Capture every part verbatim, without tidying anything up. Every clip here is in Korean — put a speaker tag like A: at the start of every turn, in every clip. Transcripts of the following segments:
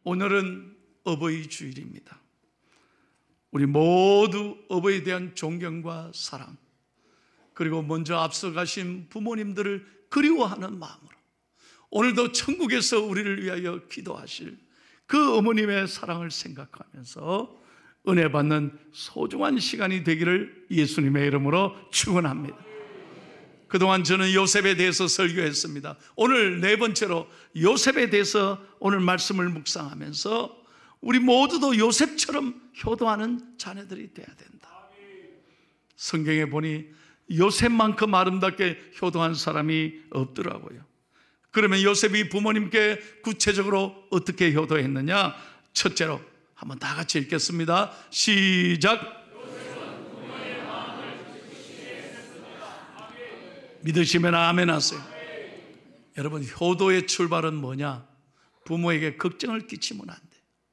A: 오늘은 어버이 주일입니다. 우리 모두 어버이에 대한 존경과 사랑, 그리고 먼저 앞서가신 부모님들을 그리워하는 마음으로 오늘도 천국에서 우리를 위하여 기도하실 그 어머님의 사랑을 생각하면서 은혜 받는 소중한 시간이 되기를 예수님의 이름으로 축원합니다. 그동안 저는 요셉에 대해서 설교했습니다. 오늘 네 번째로 요셉에 대해서 오늘 말씀을 묵상하면서 우리 모두도 요셉처럼 효도하는 자녀들이 돼야 된다. 성경에 보니 요셉만큼 아름답게 효도한 사람이 없더라고요. 그러면 요셉이 부모님께 구체적으로 어떻게 효도했느냐? 첫째로 한번 다 같이 읽겠습니다. 시작. 믿으시면 아멘 하세요. 여러분, 효도의 출발은 뭐냐? 부모에게 걱정을 끼치면 안 돼.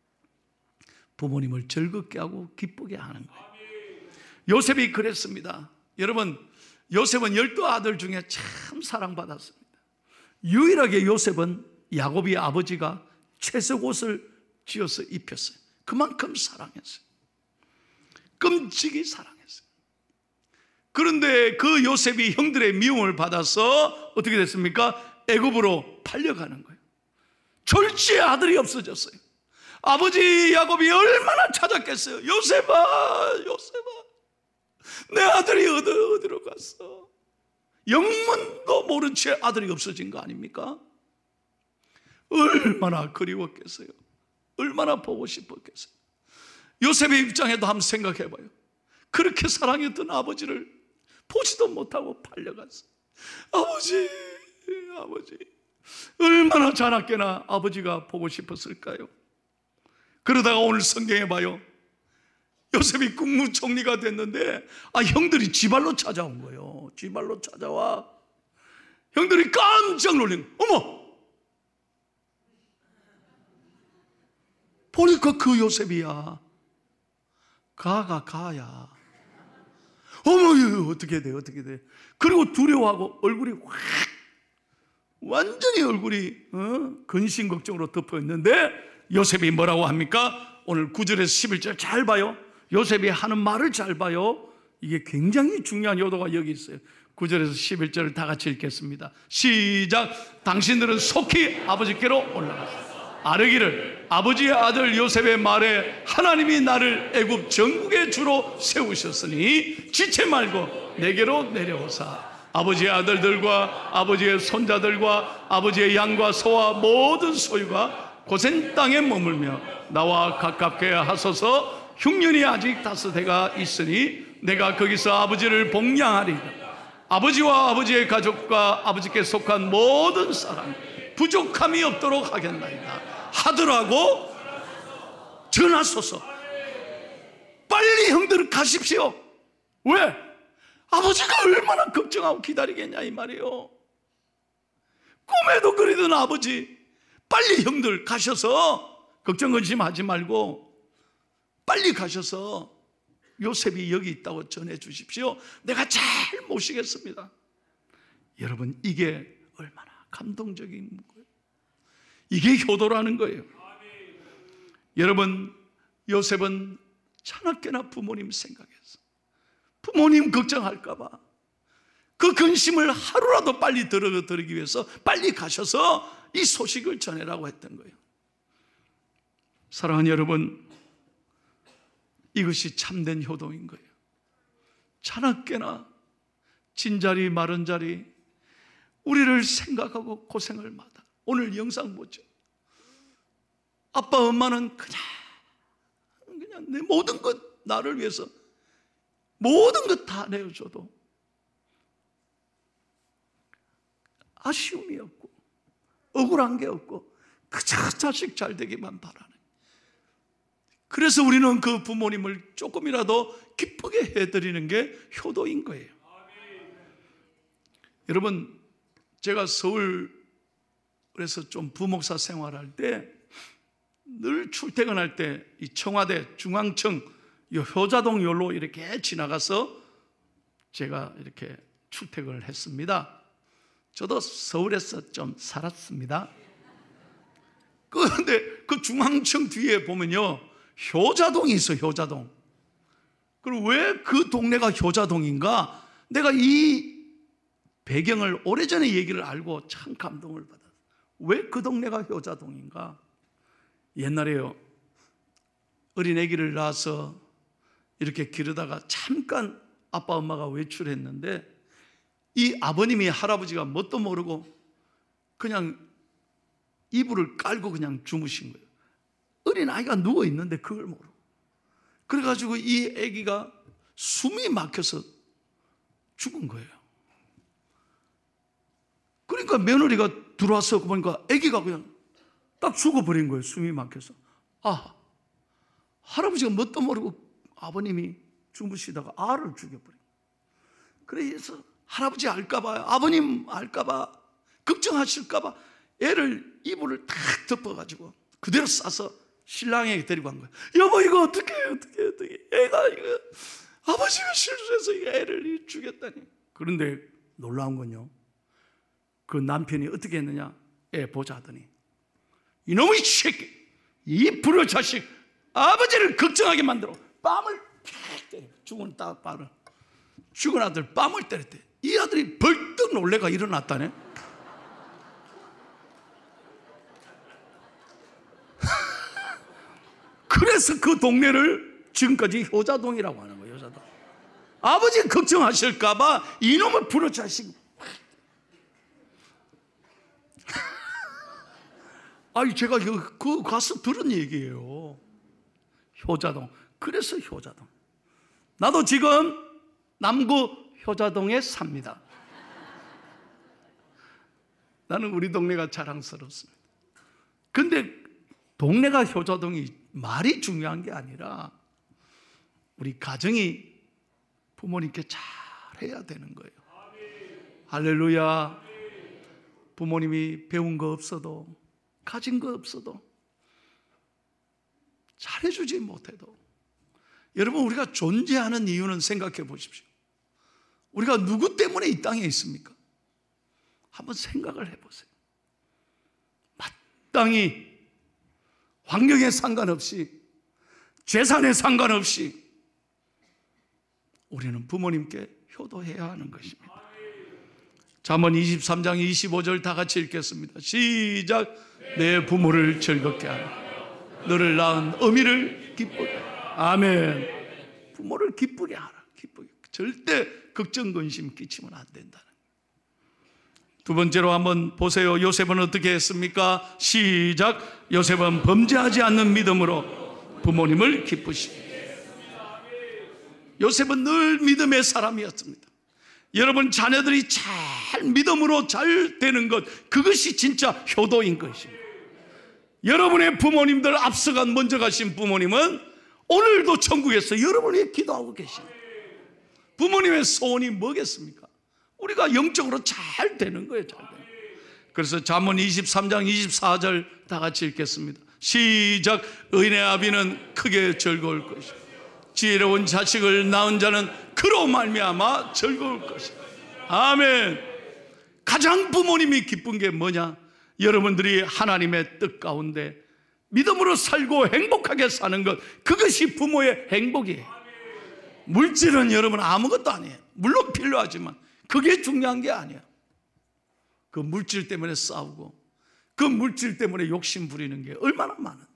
A: 부모님을 즐겁게 하고 기쁘게 하는 거예요. 요셉이 그랬습니다. 여러분, 요셉은 열두 아들 중에 참 사랑받았습니다. 유일하게 요셉은 야곱이 아버지가 채색 옷을 지어서 입혔어요. 그만큼 사랑했어요. 끔찍이 사랑했어요. 그런데 그 요셉이 형들의 미움을 받아서 어떻게 됐습니까? 애굽으로 팔려가는 거예요. 졸지에 아들이 없어졌어요. 아버지 야곱이 얼마나 찾았겠어요. 요셉아, 요셉아, 내 아들이 어디, 어디로 갔어? 영문도 모른 채 아들이 없어진 거 아닙니까? 얼마나 그리웠겠어요. 얼마나 보고 싶었겠어요. 요셉의 입장에도 한번 생각해 봐요. 그렇게 사랑했던 아버지를 보지도 못하고 팔려갔어요. 아버지, 아버지, 얼마나 자나깨나 아버지가 보고 싶었을까요? 그러다가 오늘 성경에 봐요. 요셉이 국무총리가 됐는데 아 형들이 지발로 찾아온 거예요. 지발로 찾아와. 형들이 깜짝 놀린 거예요. 어머! 보니까 그 요셉이야. 가가 가야. 어머, 이거 어떻게 돼, 어떻게 돼. 그리고 두려워하고 얼굴이 확, 완전히 얼굴이 어? 근심 걱정으로 덮여 있는데 요셉이 뭐라고 합니까? 오늘 구 절에서 십일 절 잘 봐요. 요셉이 하는 말을 잘 봐요. 이게 굉장히 중요한 요도가 여기 있어요. 구 절에서 십일 절을 다 같이 읽겠습니다. 시작. 당신들은 속히 아버지께로 올라가서 아르기를 아버지의 아들 요셉의 말에 하나님이 나를 애굽 전국의 주로 세우셨으니 지체 말고 내게로 내려오사 아버지의 아들들과 아버지의 손자들과 아버지의 양과 소와 모든 소유가 고센 땅에 머물며 나와 가깝게 하소서. 흉년이 아직 다섯 해가 있으니 내가 거기서 아버지를 복양하리라. 아버지와 아버지의 가족과 아버지께 속한 모든 사람 부족함이 없도록 하겠나이다 하더라고 전하소서. 빨리 형들 가십시오. 왜? 아버지가 얼마나 걱정하고 기다리겠냐 이 말이에요. 꿈에도 그리던 아버지, 빨리 형들 가셔서 걱정 근심하지 말고 빨리 가셔서 요셉이 여기 있다고 전해 주십시오. 내가 잘 모시겠습니다. 여러분, 이게 얼마나 감동적인 거예요. 이게 효도라는 거예요. 여러분, 요셉은 차납게나 부모님 생각했어. 부모님 걱정할까 봐 그 근심을 하루라도 빨리 덜어드리기 위해서 빨리 가셔서 이 소식을 전해라고 했던 거예요. 사랑하는 여러분, 이것이 참된 효도인 거예요. 차납게나 진자리 마른 자리 우리를 생각하고 고생을 마다. 오늘 영상 보죠. 아빠 엄마는 그냥 그냥 내 모든 것 나를 위해서 모든 것 다 내어줘도 아쉬움이 없고 억울한 게 없고 그저 자식 잘 되기만 바라는. 그래서 우리는 그 부모님을 조금이라도 기쁘게 해드리는 게 효도인 거예요. 여러분, 제가 서울에서 좀 부목사 생활할 때 늘 출퇴근할 때 이 청와대 중앙청 이 효자동 요로 이렇게 지나가서 제가 이렇게 출퇴근을 했습니다. 저도 서울에서 좀 살았습니다. 그런데 그 중앙청 뒤에 보면요, 효자동이 있어요. 효자동. 그럼 왜 그 동네가 효자동인가? 내가 이 배경을 오래전에 얘기를 알고 참 감동을 받았어요. 왜 그 동네가 효자동인가? 옛날에요, 어린 아기를 낳아서 이렇게 기르다가 잠깐 아빠 엄마가 외출했는데 이 아버님이, 할아버지가 뭣도 모르고 그냥 이불을 깔고 그냥 주무신 거예요. 어린 아이가 누워 있는데 그걸 모르고. 그래가지고 이 아기가 숨이 막혀서 죽은 거예요. 그러니까 며느리가 들어와서 보니까 아기가 그냥 딱 죽어버린 거예요. 숨이 막혀서. 아, 할아버지가 뭣도 모르고 아버님이 주무시다가 알을 죽여버린 거예요. 그래서 할아버지 알까봐, 아버님 알까봐, 걱정하실까봐 애를 이불을 탁 덮어가지고 그대로 싸서 신랑에게 데리고 간 거예요. 여보, 이거 어떻게 해, 어떻게 해, 어떻게 해. 애가 이거 아버지가 실수해서 이 애를 죽였다니. 그런데 놀라운 건요, 그 남편이 어떻게 했느냐, 애 보자 하더니 이놈의 새끼, 이 불효 자식, 아버지를 걱정하게 만들어 뺨을 팍 때려. 죽은 딸을, 죽은 아들 뺨을 때렸대. 이 아들이 벌떡 놀래가 일어났다네. 그래서 그 동네를 지금까지 효자동이라고 하는 거예요. 효자동. 아버지 걱정하실까봐 이놈의 불효 자식. 아니, 제가 그 가서 들은 얘기예요. 효자동. 그래서 효자동. 나도 지금 남구 효자동에 삽니다. 나는 우리 동네가 자랑스럽습니다. 근데 동네가 효자동이 말이 중요한 게 아니라 우리 가정이 부모님께 잘해야 되는 거예요. 할렐루야. 부모님이 배운 거 없어도, 가진 거 없어도, 잘해주지 못해도, 여러분, 우리가 존재하는 이유는 생각해 보십시오. 우리가 누구 때문에 이 땅에 있습니까? 한번 생각을 해보세요. 마땅히 환경에 상관없이, 재산에 상관없이 우리는 부모님께 효도해야 하는 것입니다. 잠언 이십삼 장 이십오 절 다 같이 읽겠습니다. 시작. 내 부모를 즐겁게 하라. 너를 낳은 어미를 기쁘게 하라. 아멘. 부모를 기쁘게 하라. 기쁘게. 절대 걱정 근심 끼치면 안 된다는. 두 번째로 한번 보세요. 요셉은 어떻게 했습니까? 시작. 요셉은 범죄하지 않는 믿음으로 부모님을 기쁘시게. 요셉은 늘 믿음의 사람이었습니다. 여러분, 자녀들이 잘 믿음으로 잘 되는 것, 그것이 진짜 효도인 것입니다. 여러분의 부모님들, 앞서간 먼저 가신 부모님은 오늘도 천국에서 여러분을 위해 기도하고 계십니다. 부모님의 소원이 뭐겠습니까? 우리가 영적으로 잘 되는 거예요. 잘 되는 거예요. 그래서 잠언 이십삼 장 이십사 절 다 같이 읽겠습니다. 시작. 의인의 아비는 크게 즐거울 것이다. 지혜로운 자식을 낳은 자는 그로 말미암아 즐거울 것이다. 아멘. 가장 부모님이 기쁜 게 뭐냐? 여러분들이 하나님의 뜻 가운데 믿음으로 살고 행복하게 사는 것, 그것이 부모의 행복이에요. 물질은 여러분 아무것도 아니에요. 물론 필요하지만 그게 중요한 게 아니에요. 그 물질 때문에 싸우고 그 물질 때문에 욕심 부리는 게 얼마나 많은데.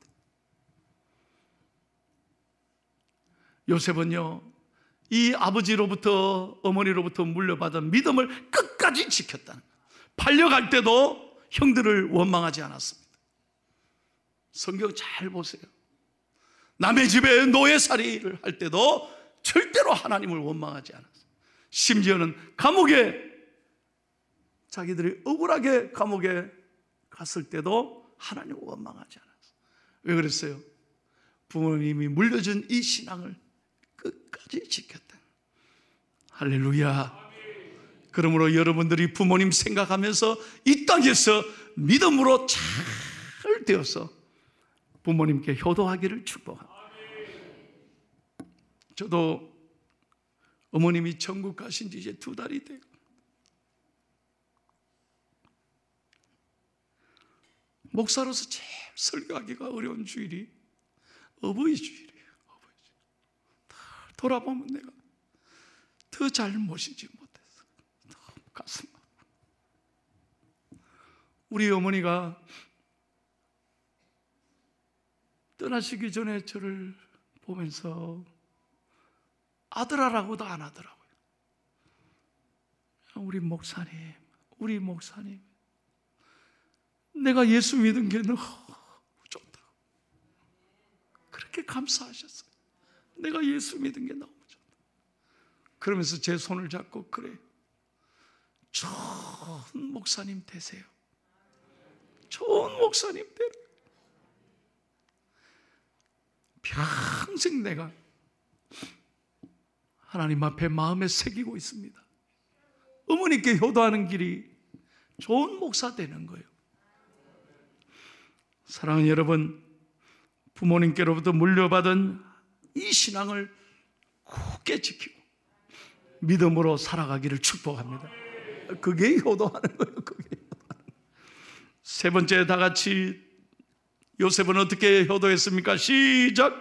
A: 요셉은요, 이 아버지로부터, 어머니로부터 물려받은 믿음을 끝까지 지켰다는 거예요. 팔려갈 때도 형들을 원망하지 않았습니다. 성경 잘 보세요. 남의 집에 노예살이를 할 때도 절대로 하나님을 원망하지 않았어요. 심지어는 감옥에, 자기들이 억울하게 감옥에 갔을 때도 하나님을 원망하지 않았어요. 왜 그랬어요? 부모님이 물려준 이 신앙을 끝까지 지켰다. 할렐루야. 그러므로 여러분들이 부모님 생각하면서 이 땅에서 믿음으로 잘 되어서 부모님께 효도하기를 축복합니다. 저도 어머님이 천국 가신 지 이제 두 달이 되고 목사로서 제일 설교하기가 어려운 주일이 어버이 주일이에요. 어버이 주일. 돌아보면 내가 더 잘 모시지 못했어. 너무 가슴 아파. 우리 어머니가 떠나시기 전에 저를 보면서 아들아라고도 안 하더라고요. 우리 목사님, 우리 목사님, 내가 예수 믿은 게 너무 좋다. 그렇게 감사하셨어요. 내가 예수 믿은 게 너무 좋다. 그러면서 제 손을 잡고, 그래, 좋은 목사님 되세요. 좋은 목사님 되라. 평생 내가 하나님 앞에 마음에 새기고 있습니다. 어머니께 효도하는 길이 좋은 목사 되는 거예요. 사랑하는 여러분, 부모님께로부터 물려받은 이 신앙을 굳게 지키고 믿음으로 살아가기를 축복합니다. 그게 효도하는 거예요. 그게 효도하는 거예요. 세 번째, 다 같이 요셉은 어떻게 효도했습니까? 시작.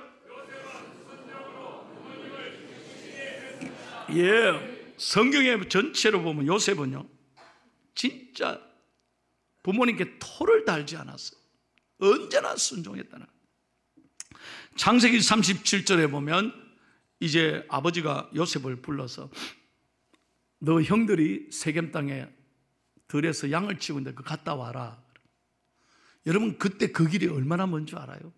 A: 예, 성경의 전체로 보면 요셉은요, 진짜 부모님께 토를 달지 않았어요. 언제나 순종했다는. 창세기 삼십칠 절에 보면 이제 아버지가 요셉을 불러서 너 형들이 세겜 땅에 들에서 양을 치고 있는데 그 갔다 와라. 여러분, 그때 그 길이 얼마나 먼 줄 알아요?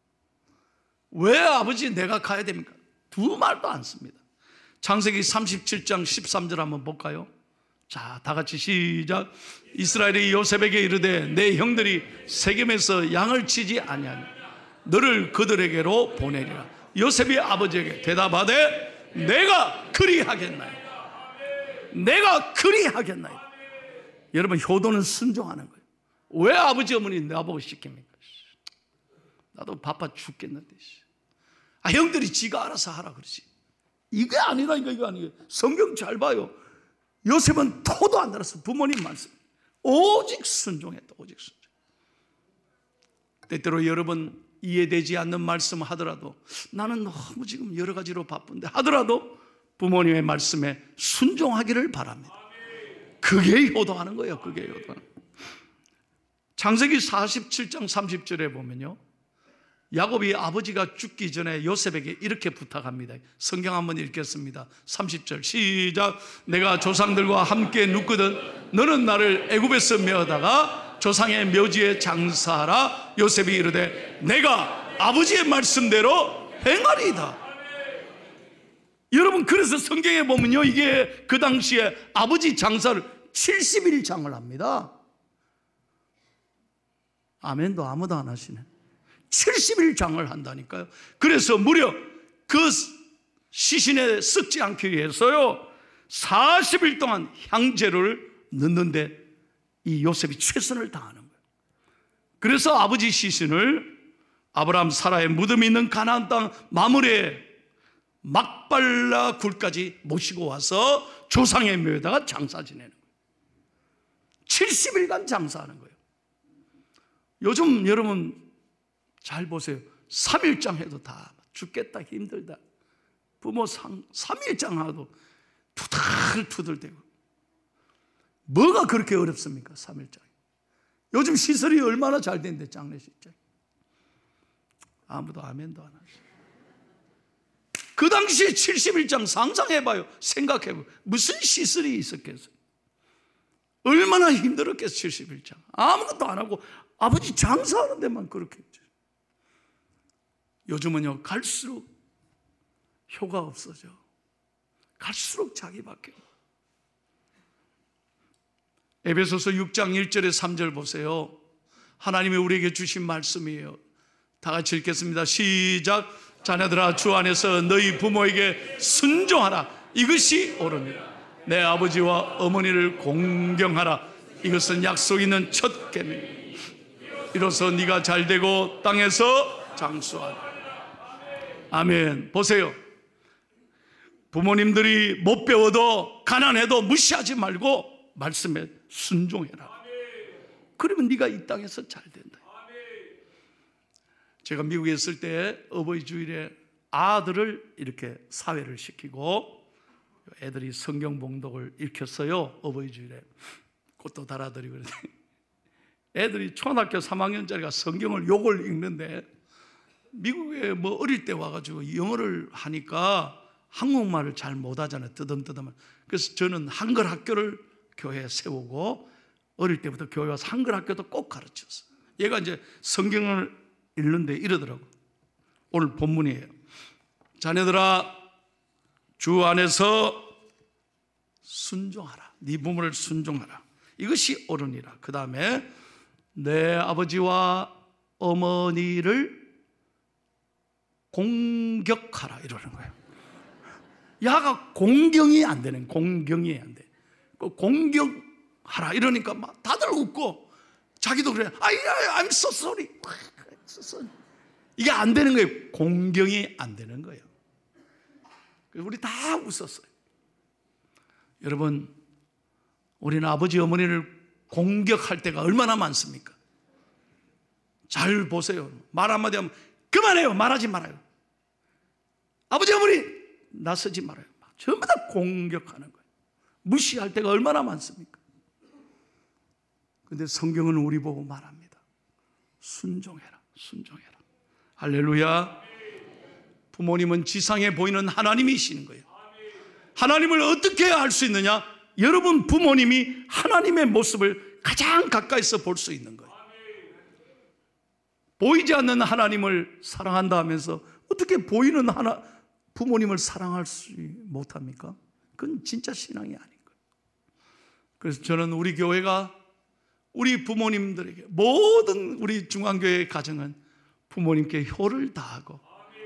A: 왜 아버지 내가 가야 됩니까? 두 말도 안 씁니다. 창세기 삼십칠 장 십삼 절 한번 볼까요? 자, 다 같이 시작. 이스라엘이 요셉에게 이르되 내 형들이 세겜에서 양을 치지 아니하니 너를 그들에게로 보내리라. 요셉이 아버지에게 대답하되 내가 그리하겠나이다. 내가 그리하겠나이다. 여러분, 효도는 순종하는 거예요. 왜 아버지 어머니 나보고 시킵니까? 나도 바빠 죽겠는데. 아, 형들이 지가 알아서 하라 그러지. 이게 아니라니까. 이거 아니에요. 성경 잘 봐요. 요셉은 토도 안 들었어. 부모님 말씀 오직 순종했다. 오직 순종. 때때로 여러분 이해되지 않는 말씀 하더라도, 나는 너무 지금 여러 가지로 바쁜데 하더라도 부모님의 말씀에 순종하기를 바랍니다. 그게 효도하는 거예요. 그게 효도하는 거예요. 창세기 사십칠 장 삼십 절에 보면요, 야곱이 아버지가 죽기 전에 요셉에게 이렇게 부탁합니다. 성경 한번 읽겠습니다. 삼십 절 시작. 내가 조상들과 함께 눕거든 너는 나를 애굽에서 메어다가 조상의 묘지에 장사하라. 요셉이 이르되 내가 아버지의 말씀대로 행하리이다. 여러분, 그래서 성경에 보면요, 이게 그 당시에 아버지 장사를 칠십 일 장을 합니다. 아멘도 아무도 안 하시네. 칠십 일 장을 한다니까요. 그래서 무려 그 시신에 썩지 않기 위해서요, 사십 일 동안 향재를 넣는데 이 요셉이 최선을 다하는 거예요. 그래서 아버지 시신을 아브라함 사라의 무덤이 있는 가나안 땅 마므레 막발라 굴까지 모시고 와서 조상의 묘에다가 장사 지내는 거예요. 칠십 일간 장사하는 거예요. 요즘 여러분 잘 보세요. 삼 일장 해도 다 죽겠다, 힘들다. 부모 삼 일장 하도 투덜투덜대고. 뭐가 그렇게 어렵습니까? 삼 일장. 요즘 시설이 얼마나 잘 됐는데, 장례식장. 아무도 아멘도 안 하죠. 그 당시에 칠십 일장 상상해봐요. 생각해봐요. 무슨 시설이 있었겠어요? 얼마나 힘들었겠어요. 칠십 일장. 아무것도 안 하고 아버지 장사하는 데만 그렇게 했죠. 요즘은요, 갈수록 효가 없어져. 갈수록 자기밖에. 에베소서 육 장 일 절에 삼 절 보세요. 하나님이 우리에게 주신 말씀이에요. 다 같이 읽겠습니다. 시작. 자녀들아, 주 안에서 너희 부모에게 순종하라. 이것이 옳으니라. 내 아버지와 어머니를 공경하라. 이것은 약속 있는 첫 계명. 이로써 네가 잘되고 땅에서 장수하라. 아멘. 보세요. 부모님들이 못 배워도 가난해도 무시하지 말고 말씀에 순종해라. 그러면 네가 이 땅에서 잘 된다. 제가 미국에 있을 때 어버이 주일에 아들을 이렇게 사회를 시키고 애들이 성경 봉독을 읽혔어요. 어버이 주일에 꽃도 달아드리고. 애들이 초등학교 삼 학년짜리가 성경을 욕을 읽는데 미국에 뭐 어릴 때 와가지고 영어를 하니까 한국말을 잘 못하잖아요. 뜨듬뜨듬. 그래서 저는 한글 학교를 교회에 세우고 어릴 때부터 교회 와서 한글 학교도 꼭 가르쳤어요. 얘가 이제 성경을 읽는데 이러더라고. 오늘 본문이에요. 자녀들아, 주 안에서 순종하라. 네 부모를 순종하라. 이것이 옳으니라. 그 다음에 내 아버지와 어머니를 공격하라 이러는 거예요. 야가 공경이 안 되는, 공경이 안 돼. 공격하라 이러니까 막 다들 웃고 자기도 그래. I'm so sorry. 이게 안 되는 거예요. 공경이 안 되는 거예요. 우리 다 웃었어요. 여러분, 우리는 아버지 어머니를 공격할 때가 얼마나 많습니까? 잘 보세요. 말 한마디 하면 그만해요. 말하지 말아요. 아버지 어머니 나서지 말아요. 전부 다 공격하는 거예요. 무시할 때가 얼마나 많습니까? 그런데 성경은 우리 보고 말합니다. 순종해라. 순종해라. 할렐루야. 부모님은 지상에 보이는 하나님이시는 거예요. 하나님을 어떻게 알 수 있느냐? 여러분 부모님이 하나님의 모습을 가장 가까이서 볼 수 있는 거예요. 보이지 않는 하나님을 사랑한다 하면서 어떻게 보이는 하나, 부모님을 사랑할 수 못합니까? 그건 진짜 신앙이 아닌 거예요. 그래서 저는 우리 교회가 우리 부모님들에게, 모든 우리 중앙교회의 가정은 부모님께 효를 다하고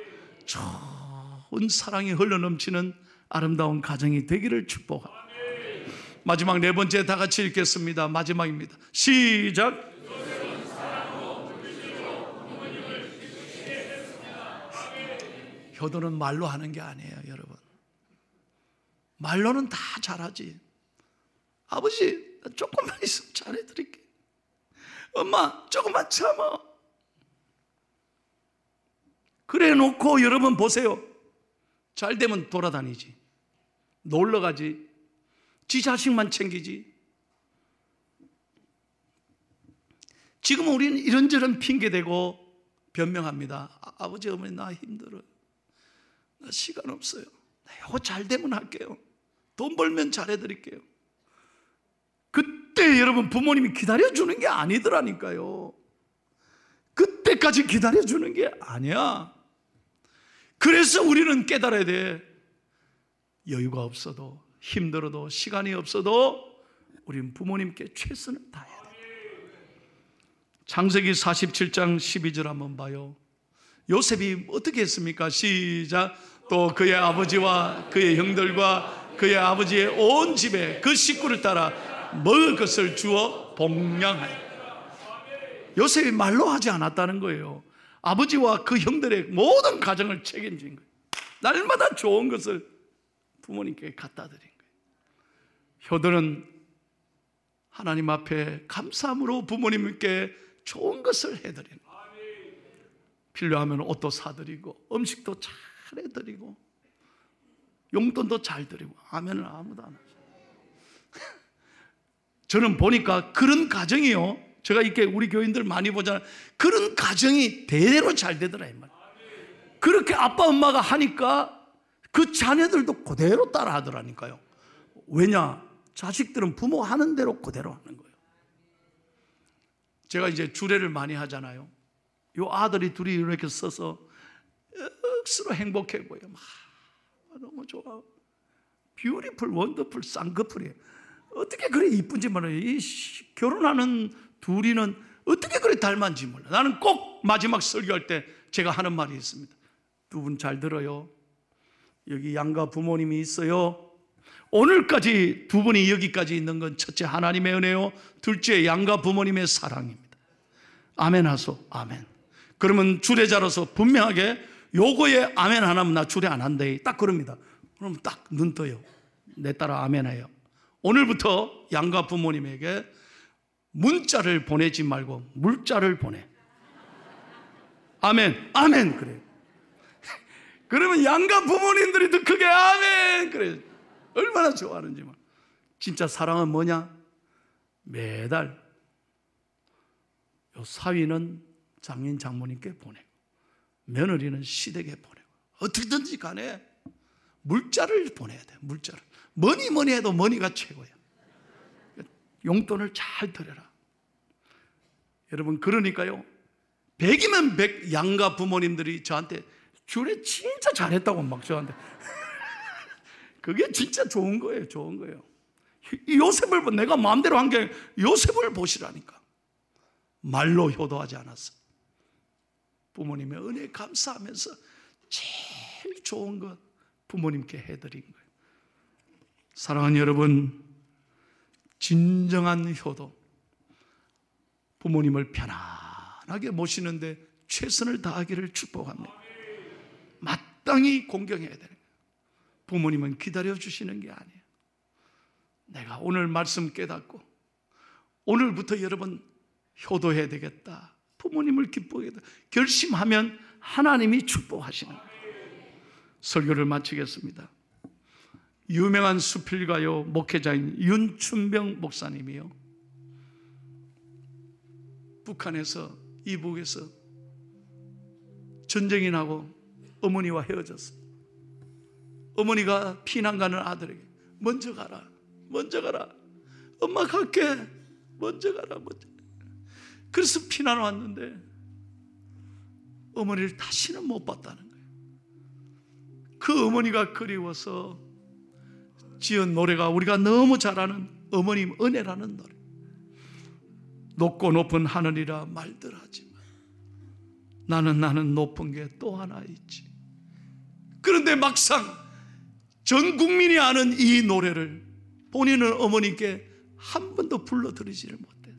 A: 좋은 사랑이 흘러넘치는 아름다운 가정이 되기를 축복합니다. 마지막 네 번째 다 같이 읽겠습니다. 마지막입니다. 시작. 효도는 말로 하는 게 아니에요, 여러분. 말로는 다 잘하지. 아버지, 조금만 있으면 잘해드릴게. 엄마, 조금만 참아. 그래 놓고 여러분 보세요. 잘 되면 돌아다니지, 놀러 가지, 지 자식만 챙기지. 지금 우리는 이런저런 핑계대고 변명합니다. 아, 아버지 어머니 나 힘들어, 나 시간 없어요, 이거 잘 되면 할게요, 돈 벌면 잘해드릴게요. 그때 여러분 부모님이 기다려주는 게 아니더라니까요. 그때까지 기다려주는 게 아니야. 그래서 우리는 깨달아야 돼. 여유가 없어도, 힘들어도, 시간이 없어도 우리는 부모님께 최선을 다해야 돼. 창세기 사십칠 장 십이 절 한번 봐요. 요셉이 어떻게 했습니까? 시작. 또 그의 아버지와 그의 형들과 그의 아버지의 온 집에 그 식구를 따라 먹을 것을 주어 복량하여. 요셉이 말로 하지 않았다는 거예요. 아버지와 그 형들의 모든 가정을 책임진 거예요. 날마다 좋은 것을 부모님께 갖다 드린 거예요. 효도는 하나님 앞에 감사함으로 부모님께 좋은 것을 해드리는 거예요. 필요하면 옷도 사드리고 음식도 잘 해드리고 용돈도 잘 드리고. 아멘은 아무도 안 하죠. 저는 보니까 그런 가정이요, 제가 이렇게 우리 교인들 많이 보잖아요. 그런 가정이 대대로 잘 되더라 이 말이에요. 그렇게 아빠 엄마가 하니까 그 자녀들도 그대로 따라 하더라니까요. 왜냐? 자식들은 부모 하는 대로 그대로 하는 거예요. 제가 이제 주례를 많이 하잖아요. 요 아들이 둘이 이렇게 서서 억수로 행복해 보여. 막 너무 좋아. 뷰티풀, 원더풀, 쌍꺼풀이에요. 어떻게 그래 이쁜지 몰라요. 이 결혼하는 둘이는 어떻게 그래 닮았는지 몰라. 나는 꼭 마지막 설교할 때 제가 하는 말이 있습니다. 두 분 잘 들어요. 여기 양가 부모님이 있어요. 오늘까지 두 분이 여기까지 있는 건 첫째 하나님의 은혜요, 둘째 양가 부모님의 사랑입니다. 아멘 하소. 아멘. 그러면 주례자로서 분명하게 요거에 아멘 안 하면 나 주례 안 한대, 딱 그럽니다. 그럼 딱 눈 떠요. 내 따라 아멘 해요. 오늘부터 양가 부모님에게 문자를 보내지 말고 물자를 보내. 아멘, 아멘 그래요. 그러면 양가 부모님들이 더 크게 아멘 그래요. 얼마나 좋아하는지. 진짜 사랑은 뭐냐? 매달 요 사위는 장인 장모님께 보내고 며느리는 시댁에 보내고 어떻게든지 간에 물자를 보내야 돼. 물자를. 뭐니 뭐니 해도 뭐니가 최고야. 용돈을 잘 드려라. 여러분, 그러니까요, 백이면 백 양가 부모님들이 저한테 주례 진짜 잘했다고 막 저한테 그게 진짜 좋은 거예요. 좋은 거예요. 요셉을 내가 마음대로 한 게 요셉을 보시라니까. 말로 효도하지 않았어. 부모님의 은혜에 감사하면서 제일 좋은 것 부모님께 해드린 거예요. 사랑하는 여러분, 진정한 효도, 부모님을 편안하게 모시는데 최선을 다하기를 축복합니다. 마땅히 공경해야 되는 거예요. 부모님은 기다려주시는 게 아니에요. 내가 오늘 말씀 깨닫고 오늘부터 여러분 효도해야 되겠다, 부모님을 기뻐하겠다 결심하면 하나님이 축복하시는 거예요. 설교를 마치겠습니다. 유명한 수필가요 목회자인 윤춘병 목사님이요, 북한에서 이북에서 전쟁이 나고 어머니와 헤어졌어요. 어머니가 피난 가는 아들에게 먼저 가라, 먼저 가라, 엄마 갈게, 먼저 가라, 먼저. 그래서 피난 왔는데 어머니를 다시는 못 봤다는 거예요. 그 어머니가 그리워서 지은 노래가 우리가 너무 잘 아는 어머님 은혜라는 노래. 높고 높은 하늘이라 말들 하지만 나는 나는 높은 게 또 하나 있지. 그런데 막상 전 국민이 아는 이 노래를 본인은 어머니께 한 번도 불러드리지를 못했어.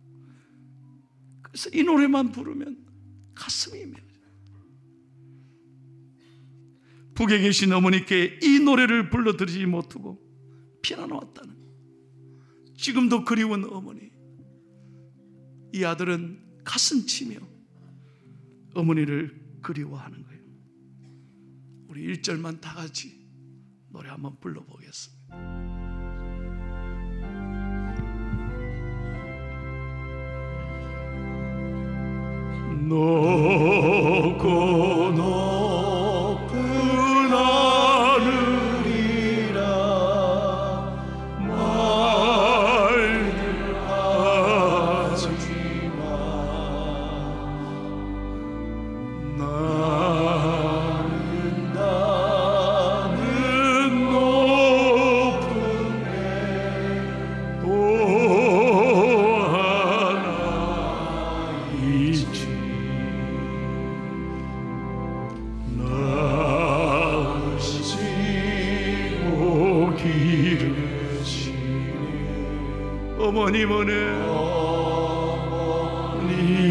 A: 그래서 이 노래만 부르면 가슴이 메어져. 북에 계신 어머니께 이 노래를 불러드리지 못하고 피난 왔다는 거예요. 지금도 그리운 어머니. 이 아들은 가슴치며 어머니를 그리워하는 거예요. 우리 일 절만 다 같이 노래 한번 불러보겠습니다. 높고 높은 하늘이라 말들 하지마. 나는 나는 높은 게 또 하나 있지. 어머님 은혜, 어머니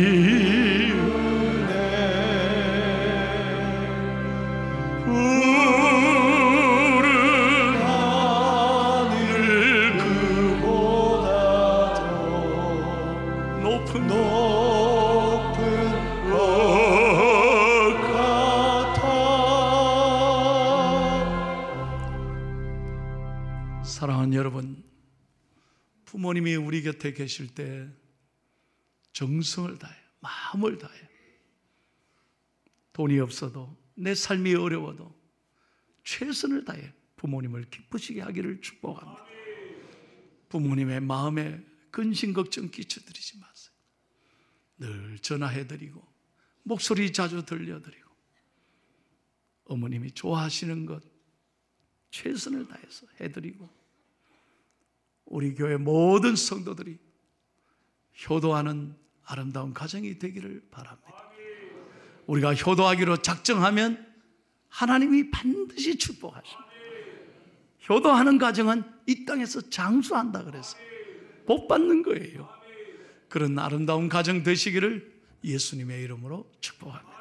A: 은혜, 푸른 하늘 그보다 더 높은 높은 것 같아. 사랑하는 여러분, 부모님이 우리 곁에 계실 때 정성을 다해, 마음을 다해. 돈이 없어도, 내 삶이 어려워도 최선을 다해 부모님을 기쁘시게 하기를 축복합니다. 부모님의 마음에 근심 걱정 끼쳐드리지 마세요. 늘 전화해드리고 목소리 자주 들려드리고 어머님이 좋아하시는 것 최선을 다해서 해드리고, 우리 교회 모든 성도들이 효도하는 아름다운 가정이 되기를 바랍니다. 우리가 효도하기로 작정하면 하나님이 반드시 축복하십니다. 효도하는 가정은 이 땅에서 장수한다 그래서 복 받는 거예요. 그런 아름다운 가정 되시기를 예수님의 이름으로 축복합니다.